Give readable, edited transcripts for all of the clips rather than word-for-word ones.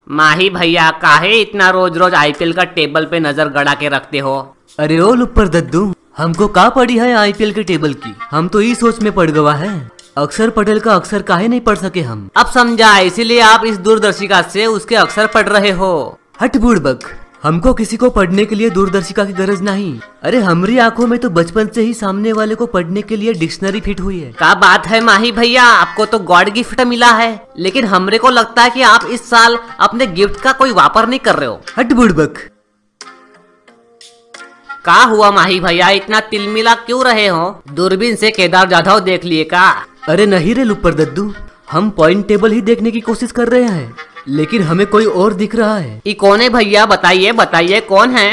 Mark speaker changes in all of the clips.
Speaker 1: माही भैया काहे इतना रोज रोज आईपीएल का टेबल पे नजर गड़ा के रखते हो?
Speaker 2: अरे ओ लुप्पर दद्दू, हमको का पड़ी है आईपीएल के टेबल की। हम तो इस सोच में पड़ गवा है, अक्षर पटेल का अक्षर काहे नहीं पढ़ सके हम।
Speaker 1: अब समझा, इसीलिए आप इस दूरदर्शिका से उसके अक्षर पढ़ रहे हो।
Speaker 2: हट बूढ़बक, हमको किसी को पढ़ने के लिए दूरदर्शिका की गरज नहीं। अरे हमारी आंखों में तो बचपन से ही सामने वाले को पढ़ने के लिए डिक्शनरी फिट हुई है।
Speaker 1: क्या बात है माही भैया, आपको तो गॉड गिफ्ट मिला है, लेकिन हमरे को लगता है कि आप इस साल अपने गिफ्ट का कोई वापर नहीं कर रहे हो।
Speaker 2: हट बूढ़बक।
Speaker 1: क्या हुआ माही भैया, इतना तिलमिला क्यों रहे हो? दूरबीन से केदार जाधव देख लिए का?
Speaker 2: अरे नहीं रे लुप्पर दद्दू, हम पॉइंट टेबल ही देखने की कोशिश कर रहे हैं, लेकिन हमें कोई और दिख रहा है।
Speaker 1: ये कौन है भैया, बताइए बताइए कौन है?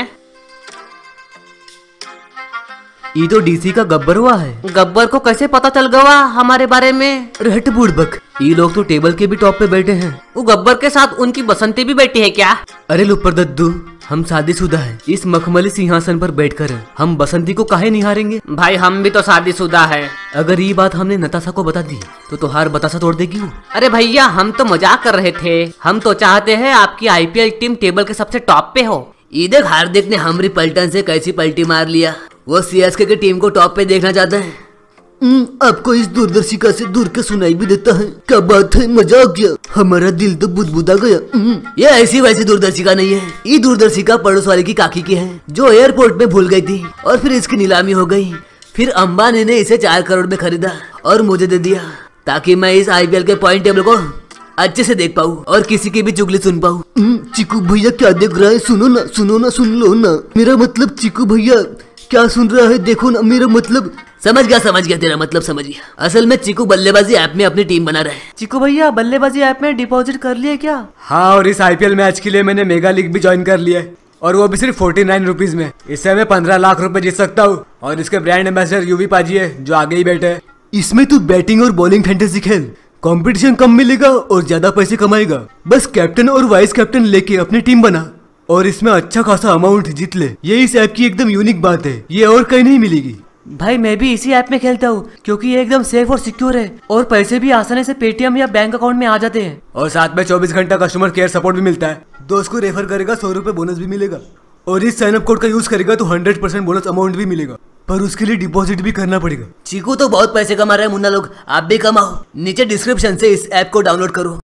Speaker 2: ये तो डीसी का गब्बर हुआ है।
Speaker 1: गब्बर को कैसे पता चल गया हमारे बारे में?
Speaker 2: अरे हट बूढ़बक, ये लोग तो टेबल के भी टॉप पे बैठे हैं।
Speaker 1: वो गब्बर के साथ उनकी बसंती भी बैठी है क्या?
Speaker 2: अरे लुप्पर दद्दू, हम शादीशुदा हैं। इस मखमली सिंहासन पर बैठकर हम बसंती को काहे निहारेंगे?
Speaker 1: भाई हम भी तो शादीशुदा है।
Speaker 2: अगर ये बात हमने नताशा को बता दी तो तुहार बतासा तोड़ देगी वो।
Speaker 1: अरे भैया हम तो मजाक कर रहे थे, हम तो चाहते हैं आपकी आईपीएल टीम टेबल के सबसे टॉप पे हो।
Speaker 2: ये देख हार्दिक ने हमारी पलटन से कैसी पलटी मार लिया। वो सीएसके की टीम को टॉप पे देखना चाहता है। आपको इस दूरदर्शिका से दूर के सुनाई भी देता है। क्या बात है, मजा आ गया, हमारा दिल तो बुदबुदा गया। ये ऐसी वैसी दूरदर्शिका नहीं है, ये दूरदर्शिका पड़ोस वाले की काकी की है, जो एयरपोर्ट में भूल गई थी और फिर इसकी नीलामी हो गई। फिर अंबानी ने इसे 4 करोड़ में खरीदा और मुझे दे दिया, ताकि मैं इस आईपीएल के पॉइंट टेबल को अच्छे से देख पाऊँ और किसी की भी चुगली सुन पाऊँ। चिकू भैया क्या देख रहा है? सुनो ना सुनो ना, सुन लो ना। मेरा मतलब चिकू भैया क्या सुन रहा है, देखो ना। मेरा मतलब समझ गया तेरा मतलब समझ गया। असल में चिकू बल्लेबाजी ऐप में अपनी टीम बना रहा है।
Speaker 1: चिकू भैया बल्लेबाजी ऐप में डिपॉजिट कर लिए क्या?
Speaker 3: हाँ, और इस आईपीएल मैच के लिए मैंने मेगा लीग भी ज्वाइन कर लिया है, और वो भी सिर्फ 49 रुपीज में। इससे मैं 15 लाख रुपए जीत सकता हूँ। और इसके ब्रांड एम्बेसडर यूवी पाजी है, जो आगे ही बैठे हैं।
Speaker 2: इसमें तू बैटिंग और बॉलिंग फैंटेसी खेल, कंपटीशन कम मिलेगा और ज्यादा पैसे कमाएगा। बस कैप्टन और वाइस कैप्टन लेके अपनी टीम बना और इसमें अच्छा खासा अमाउंट जीत ले। ये इस ऐप की एकदम यूनिक बात है, ये और कहीं नहीं मिलेगी।
Speaker 1: भाई मैं भी इसी ऐप में खेलता हूँ, क्योंकि ये एकदम सेफ और सिक्योर है और पैसे भी आसानी से पेटीएम या बैंक अकाउंट में आ जाते हैं।
Speaker 3: और साथ में 24 घंटा कस्टमर केयर सपोर्ट भी मिलता है। दोस्त को रेफर करेगा 100 रुपए बोनस भी मिलेगा, और इस साइन अप कोड का यूज करेगा तो 100% बोनस अमाउंट भी मिलेगा, पर उसके लिए डिपॉजिट भी करना पड़ेगा।
Speaker 2: चिकू तो बहुत पैसे कमा रहे हैं मुन्ना लोग, आप भी कमाओ। नीचे डिस्क्रिप्शन से इस ऐप को डाउनलोड करो।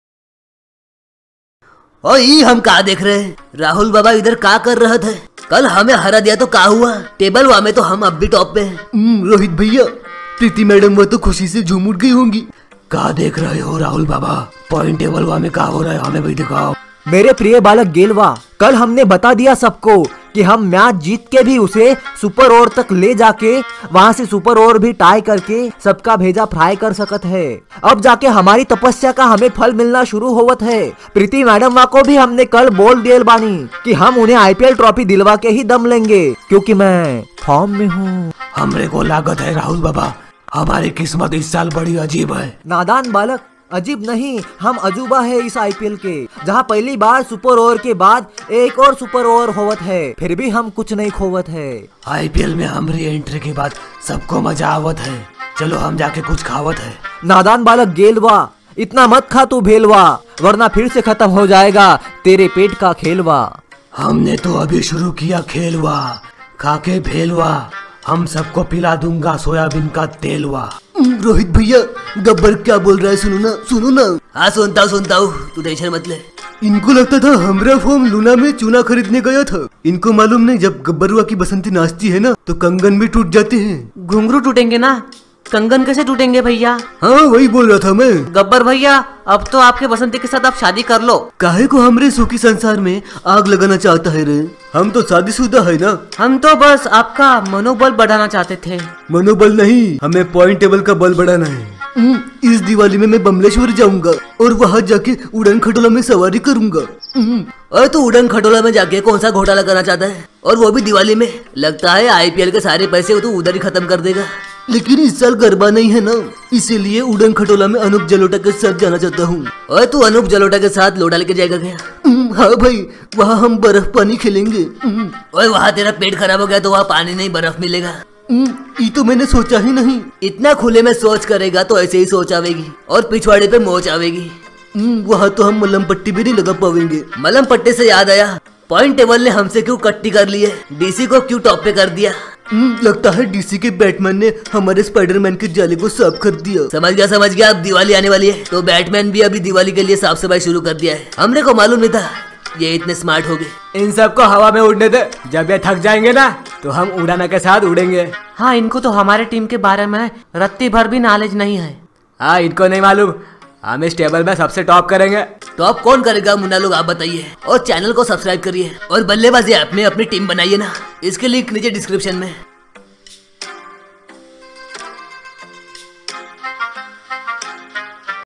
Speaker 2: और ये हम कहा देख रहे हैं? राहुल बाबा इधर का कर रहे थे? कल हमें हरा दिया तो का हुआ, टेबल वा में तो हम अब भी टॉप पे हैं। रोहित भैया, प्रीति मैडम वो तो खुशी से झूम उठ गई होंगी। का देख रहे हो राहुल बाबा? पॉइंट टेबल वा में का हो रहा है, हमें भी दिखाओ।
Speaker 4: मेरे प्रिय बालक गेलवा, कल हमने बता दिया सबको कि हम मैच जीत के भी उसे सुपर ओवर तक ले जाके वहां से सुपर ओवर भी टाई करके सबका भेजा फ्राई कर सकत है। अब जाके हमारी तपस्या का हमें फल मिलना शुरू होवत है। प्रीति मैडम को भी हमने कल बोल दिया बानी कि हम उन्हें आईपीएल ट्रॉफी दिलवा के ही दम लेंगे, क्योंकि मैं फॉर्म में हूँ।
Speaker 2: हमरे को लागत है राहुल बाबा, हमारी किस्मत इस साल बड़ी अजीब है।
Speaker 4: नादान बालक, अजीब नहीं, हम अजूबा है इस आईपीएल के, जहां पहली बार सुपर ओवर के बाद एक और सुपर ओवर होवत है, फिर भी हम कुछ नहीं खोवत है।
Speaker 2: आईपीएल में हमारी एंट्री के बाद सबको मजा आवत है, चलो हम जाके कुछ खावत है।
Speaker 4: नादान बालक गेलवा, इतना मत खा तू भेलवा, वरना फिर से खत्म हो जाएगा तेरे पेट का खेलवा।
Speaker 2: हमने तो अभी शुरू किया खेलवा, खाके भेलवा, हम सबको पिला दूंगा सोयाबीन का तेलवा। रोहित भैया, गब्बर क्या बोल रहा है? सुनो ना सुनो ना। हाँ सुनता हूँ, तू टेंशन मत ले। इनको लगता था हमारा फॉर्म लूना में चूना खरीदने गया था। इनको मालूम नहीं जब गब्बरुआ की बसंती नाचती है ना तो कंगन भी टूट जाते हैं।
Speaker 1: घुंघरू टूटेंगे ना, कंगन कैसे टूटेंगे भैया?
Speaker 2: हाँ वही बोल रहा था मैं।
Speaker 1: गब्बर भैया, अब तो आपके बसंती के साथ आप शादी कर लो।
Speaker 2: काहे को हमरे सुखी संसार में आग लगाना चाहता है रे? हम तो शादीशुदा है ना।
Speaker 1: हम तो बस आपका मनोबल बढ़ाना चाहते थे।
Speaker 2: मनोबल नहीं, हमें पॉइंट टेबल का बल बढ़ाना है। इस दिवाली में मैं बमलेश्वर जाऊंगा और वहाँ जाके उड़न खटोला में सवारी करूंगा। और तो उड़न खटोला में जाके कौन सा घोटाला करना चाहता है, और वो भी दिवाली में? लगता है आईपीएल के सारे पैसे तो उधर ही खत्म कर देगा। लेकिन इस साल गरबा नहीं है ना, इसीलिए उड़न खटोला में अनूप जलोटा के साथ जाना चाहता हूँ। और तू अनूप जलोटा के साथ लोटा लेके जाएगा क्या? हाँ भाई, वहाँ हम बर्फ पानी खेलेंगे। और वहाँ तेरा पेट खराब हो गया तो वहाँ पानी नहीं बर्फ मिलेगा। ये तो मैंने सोचा ही नहीं। इतना खुले में सोच करेगा तो ऐसे ही सोच आवेगी और पिछवाड़े पे मोच आवेगी। वहाँ तो हम मलम पट्टी भी नहीं लगा पाएंगे। मलम पट्टी से याद आया, पॉइंट टेबल ने हमसे क्यों कट्टी कर ली है? डीसी को क्यों टॉप पे कर दिया? लगता है डीसी के बैटमैन ने हमारे स्पाइडरमैन के जाले को साफ कर दिया। समझ गया, अब दिवाली आने वाली है तो बैटमैन भी अभी दिवाली के लिए साफ सफाई शुरू कर दिया है। हमने को मालूम नहीं था ये इतने स्मार्ट हो गए।
Speaker 3: इन सबको हवा में उड़ने दे, जब ये थक जाएंगे ना तो हम उड़ाना के साथ उड़ेंगे।
Speaker 1: हाँ, इनको तो हमारे टीम के बारे में रत्ती भर भी नॉलेज नहीं है।
Speaker 3: हाँ, इनको नहीं मालूम, हम इस टेबल में सबसे टॉप करेंगे।
Speaker 2: टॉप कौन करेगा मुन्ना लोग, आप बताइए। और चैनल को सब्सक्राइब करिए और बल्लेबाजी ऐप में अपनी टीम बनाइए ना, इसके लिंक नीचे डिस्क्रिप्शन में।